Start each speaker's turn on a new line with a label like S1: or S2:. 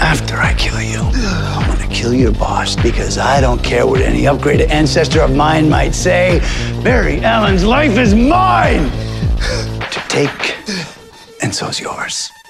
S1: after I kill you, I'm gonna kill your boss because I don't care what any upgraded ancestor of mine might say. Barry Allen's life is mine to take, and so's yours.